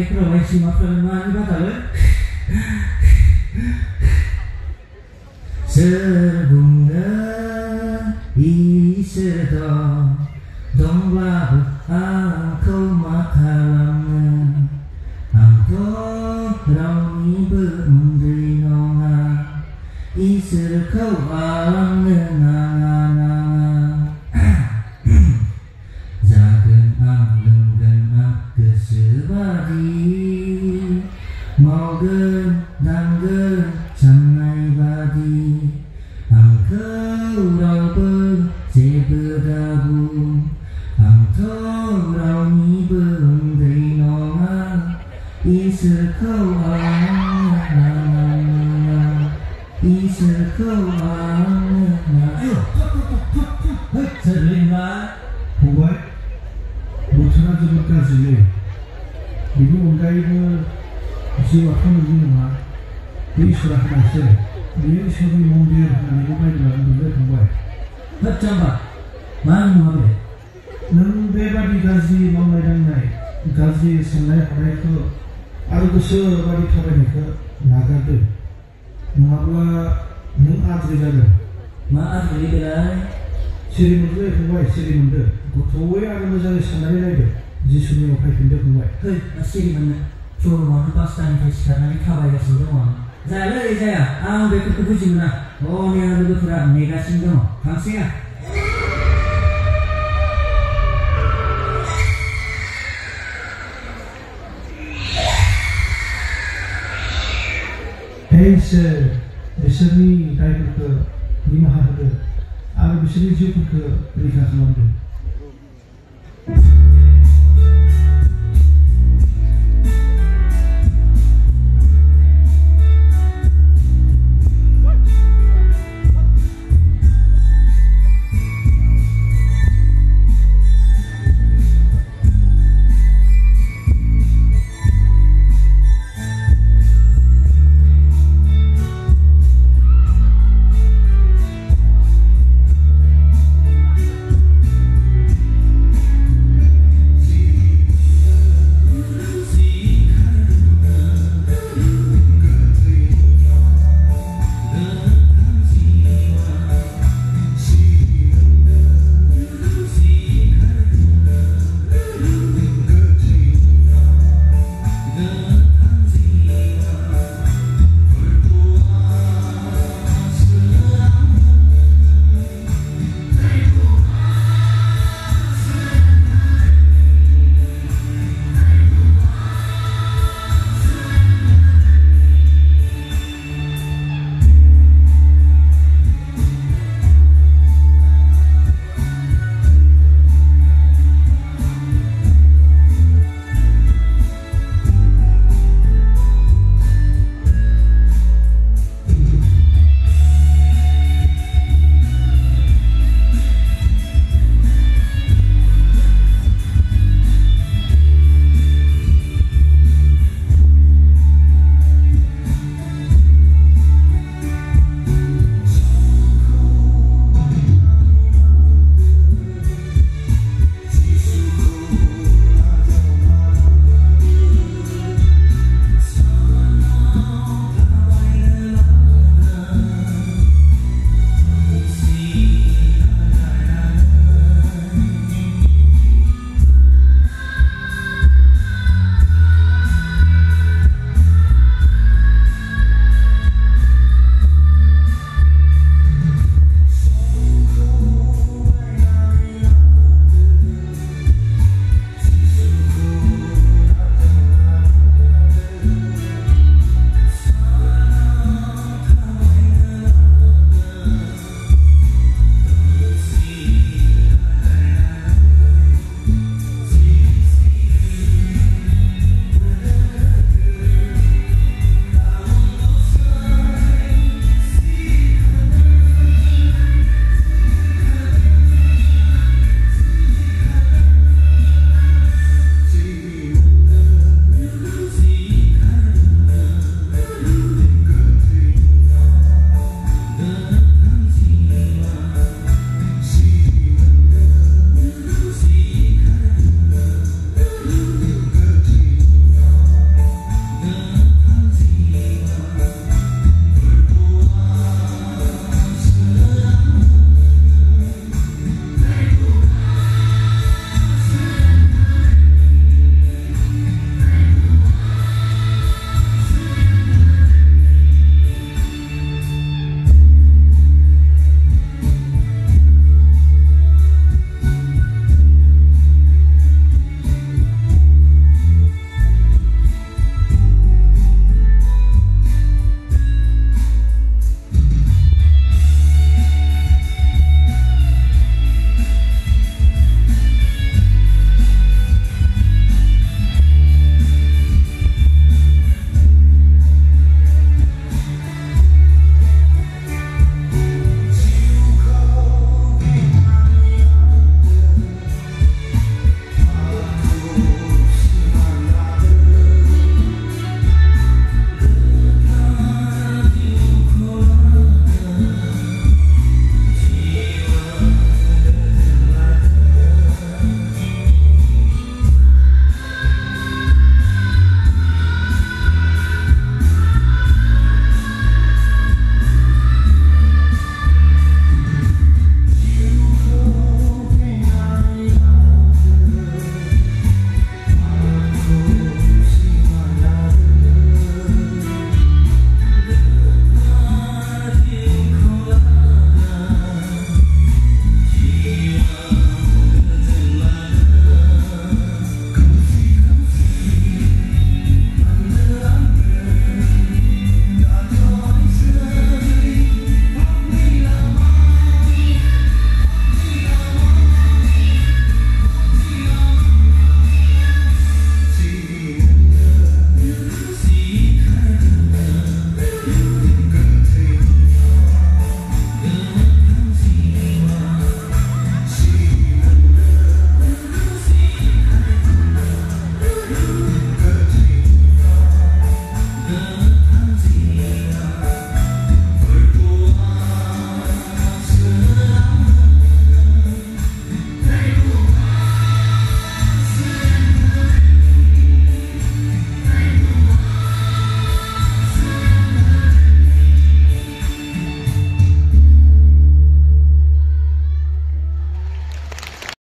बेफोरावहाय सैमाफ्रालाय मानि बादालै सोर बुंगोन इसोर दंब्लाबो आंखौ मा खालामनो आंथ' रावनिबो उन्दै नङा इसोरखौ आलांनो नाङा जागोन आं लोंगोन आं गोसोबादि मावगोन दांगोन साननाय बादि आंखौ रावबो जेबो दाबुं आंथ' रावनिबो उन्दै नङा इसोरखौ आलांनो नाङा इसोरखौ आलांनो नाङा सोरलिंबा फंबाय बोथोरा जोबोद गाज्रिलै बेनि अनगायैबो जिउआथ' नोंनि नङा बे इसोरा होनायसो बेयो इसोरनि मन्दिर होननानैबो बाइबेला बुंदों फंबाय होद जाम्बा मा नङा बे नों बेबादि गाज्रि मावनाय दांनाय गाज्रि साननाय हनायखौ आरो गोसो बादि थाबायनायखौ नागारदो नङाब्ला नों आद्रि जागोन मा आद्रि बेलाय सिरि मोनदो फंबाय सिरि मोनदो गोथौवै आरो मोजाङै साननानै नायदो जिसुनियाव फैफिनदो फंबाय है मा सिरि मोननो फुङावनो पासतानिफ्राय सिखारनानै थाबायगासिनो दङ आं जायालै जाया आं बेफोरखौ बुजि मोना हनै आं लोगोफोरा नेगासिनो दङ थांसै आं इसोर बिसोरनि दायफोरखौ निमाहा होदो आरो बिसोरनि जिउफोरखौ रैखा खालामदो